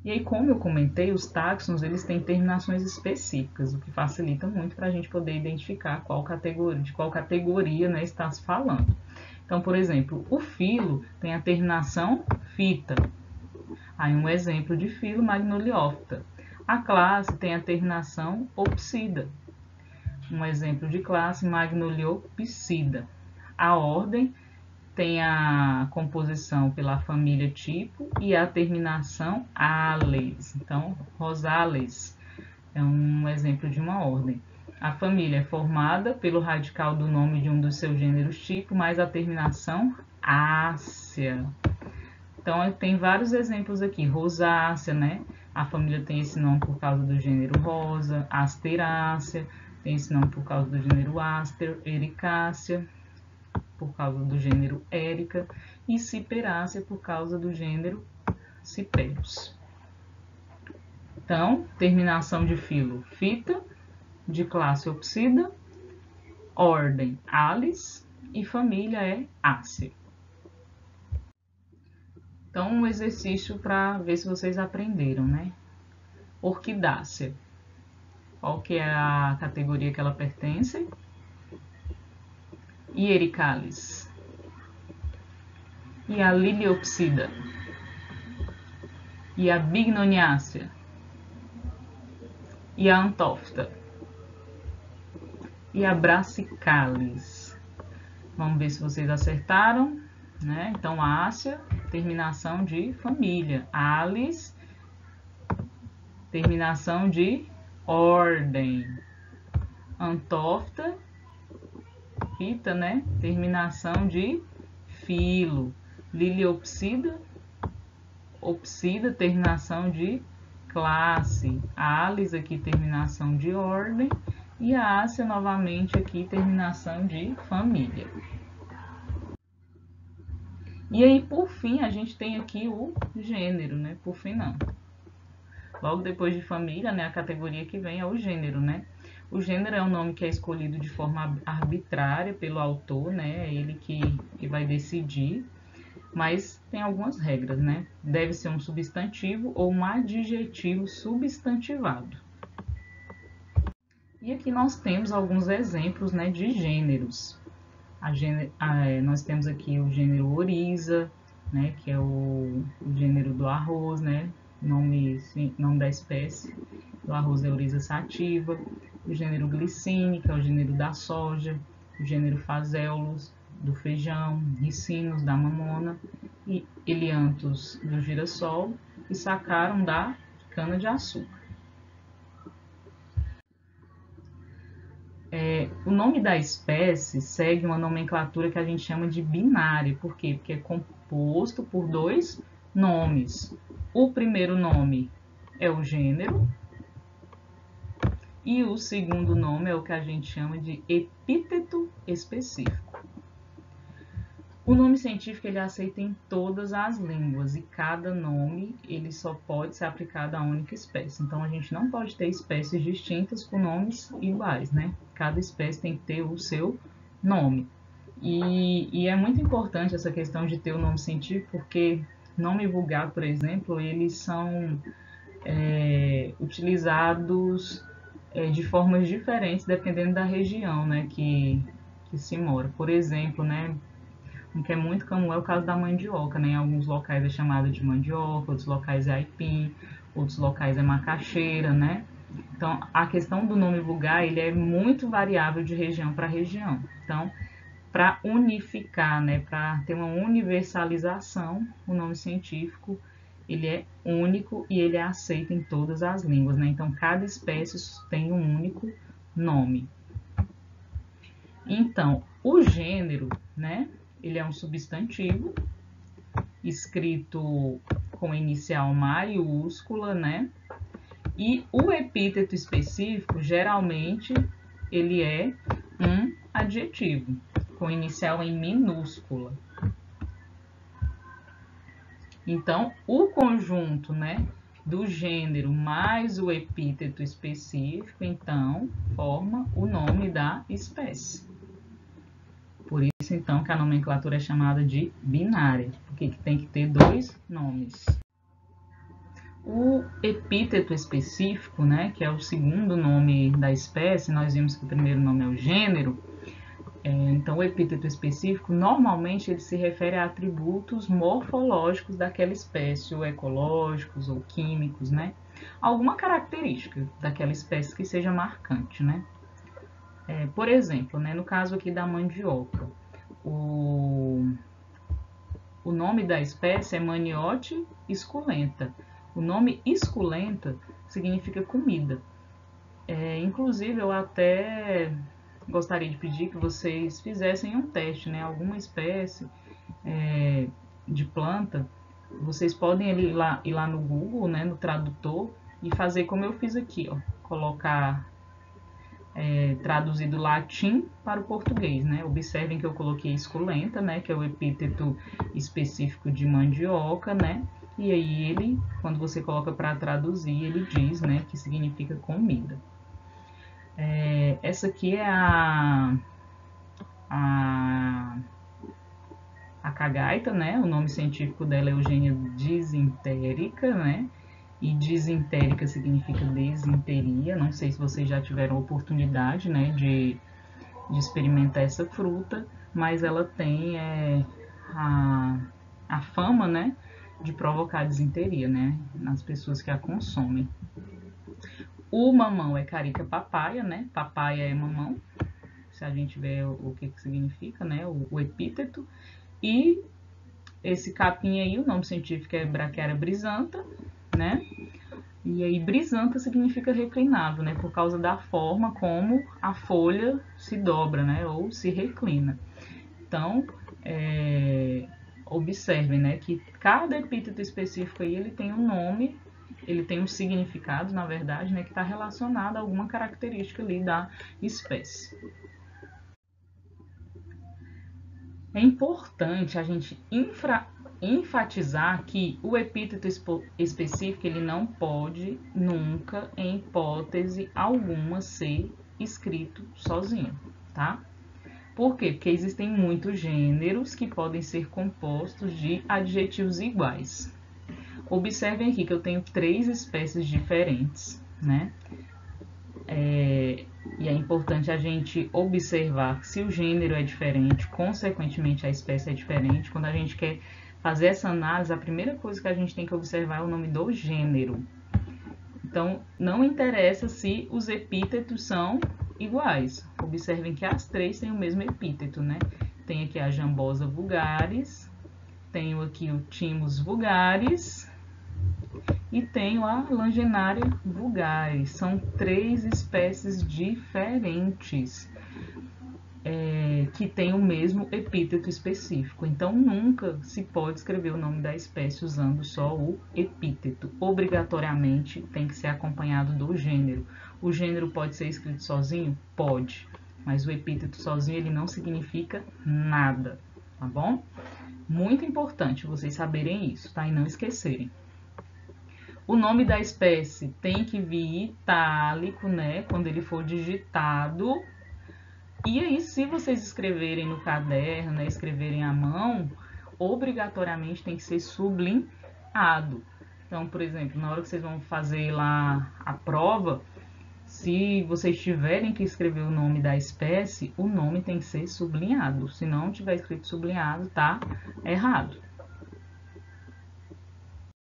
E aí, como eu comentei, os táxons eles têm terminações específicas, o que facilita muito para a gente poder identificar de qual categoria, né, está se falando. Então, por exemplo, o filo tem a terminação fita. Aí um exemplo de filo, Magnoliopta. A classe tem a terminação opsida. Um exemplo de classe, Magnoliopsida. A ordem tem a composição pela família tipo e a terminação ales. Então, Rosales é um exemplo de uma ordem. A família é formada pelo radical do nome de um dos seus gêneros tipo, mais a terminação ácea. Então, tem vários exemplos aqui. Rosácea, né? A família tem esse nome por causa do gênero rosa. Asterácea tem esse nome por causa do gênero aster. Ericácea por causa do gênero Érica, e Ciperácea por causa do gênero Ciperus. Então, terminação de filo fita, de classe opsida, ordem Ales e família é Ácea. Então, um exercício para ver se vocês aprenderam, né? Orquidácea. Qual que é a categoria que ela pertence? Hiericales. E a Liliopsida. E a Bignoniácea. E a Antófita. E a Brassicales. Vamos ver se vocês acertaram, né? Então, Ácea, terminação de família. Ales, terminação de ordem. Antófita, fita, né? Terminação de filo. Liliopsida, opsida, terminação de classe. Ales aqui, terminação de ordem. E a Ácea, novamente, aqui, terminação de família. E aí, por fim, a gente tem aqui o gênero, né? Por fim, não. Logo depois de família, né? A categoria que vem é o gênero, né? O gênero é um nome que é escolhido de forma arbitrária pelo autor, né? É ele que vai decidir. Mas tem algumas regras, né? Deve ser um substantivo ou um adjetivo substantivado. E aqui nós temos alguns exemplos, né, de gêneros. Nós temos aqui o gênero Oryza, né, que é o gênero do arroz, né, nome da espécie do arroz é Oryza sativa. O gênero Glicine, que é o gênero da soja. O gênero Phaseolus, do feijão. Ricinus, da mamona. E Elianthus, do girassol. E Saccharum, da cana-de-açúcar. O nome da espécie segue uma nomenclatura que a gente chama de binária. Por quê? Porque é composto por dois nomes. O primeiro nome é o gênero e o segundo nome é o que a gente chama de epíteto específico. O nome científico ele é aceito em todas as línguas e cada nome ele só pode ser aplicado a única espécie. Então, a gente não pode ter espécies distintas com nomes iguais, né? Cada espécie tem que ter o seu nome. E é muito importante essa questão de ter o nome científico, porque nome vulgar, por exemplo, eles são utilizados de formas diferentes dependendo da região, né, que se mora. Por exemplo, né, o que é muito comum é o caso da mandioca, né? Em alguns locais é chamada de mandioca, outros locais é aipim, outros locais é macaxeira, né? Então, a questão do nome vulgar, ele é muito variável de região para região. Então, para unificar, né, para ter uma universalização, o nome científico, ele é único e ele é aceito em todas as línguas, né? Então, cada espécie tem um único nome. Então, o gênero, né? Ele é um substantivo escrito com inicial maiúscula, né? E o epíteto específico, geralmente, ele é um adjetivo com inicial em minúscula. Então, o conjunto, né, do gênero mais o epíteto específico, então, forma o nome da espécie. Por isso, então, que a nomenclatura é chamada de binária, porque tem que ter dois nomes. O epíteto específico, né, que é o segundo nome da espécie, nós vimos que o primeiro nome é o gênero. Então, o epíteto específico, normalmente, ele se refere a atributos morfológicos daquela espécie, ou ecológicos, ou químicos, né? Alguma característica daquela espécie que seja marcante, né? Por exemplo, né, no caso aqui da mandioca, o nome da espécie é Maniote esculenta. O nome esculenta significa comida. Inclusive, eu até gostaria de pedir que vocês fizessem um teste, né? Alguma espécie de planta, vocês podem ir lá no Google, né, no tradutor, e fazer como eu fiz aqui, ó, colocar traduzido latim para o português, né? Observem que eu coloquei esculenta, né, que é o epíteto específico de mandioca, né? E aí ele, quando você coloca para traduzir, ele diz, né, que significa comida. Essa aqui é a cagaita, né? O nome científico dela é Eugênia disintérica, né? E disintérica significa desinteria. Não sei se vocês já tiveram a oportunidade, né, de experimentar essa fruta, mas ela tem a fama, né, de provocar desinteria, né, nas pessoas que a consomem. O mamão é carica papaya, né? Papaya é mamão, se a gente vê o que significa, né, o epíteto. E esse capim aí, o nome científico é Brachiaria brisanta, né? E aí brisanta significa reclinado, né? Por causa da forma como a folha se dobra, né? Ou se reclina. Então, observem, né? Que cada epíteto específico aí, ele tem um nome, ele tem um significado, na verdade, né? Que está relacionado a alguma característica ali da espécie. É importante a gente enfatizar que o epíteto específico ele não pode nunca, em hipótese alguma, ser escrito sozinho, tá? Por quê? Porque existem muitos gêneros que podem ser compostos de adjetivos iguais. Observem aqui que eu tenho 3 espécies diferentes, né? E é importante a gente observar se o gênero é diferente, consequentemente a espécie é diferente. Quando a gente quer fazer essa análise, a primeira coisa que a gente tem que observar é o nome do gênero. Então, não interessa se os epítetos são iguais. Observem que as 3 têm o mesmo epíteto, né? Tem aqui a Jambosa vulgaris, tenho aqui o Thymus vulgaris e tenho a Langenaria vulgaris. São 3 espécies diferentes que têm o mesmo epíteto específico. Então, nunca se pode escrever o nome da espécie usando só o epíteto. Obrigatoriamente tem que ser acompanhado do gênero. O gênero pode ser escrito sozinho? Pode. Mas o epíteto sozinho ele não significa nada, tá bom? Muito importante vocês saberem isso, tá? E não esquecerem. O nome da espécie tem que vir itálico, né? Quando ele for digitado. E aí, se vocês escreverem no caderno, né, escreverem à mão, obrigatoriamente tem que ser sublinhado. Então, por exemplo, na hora que vocês vão fazer lá a prova, se vocês tiverem que escrever o nome da espécie, o nome tem que ser sublinhado. Se não tiver escrito sublinhado, tá errado.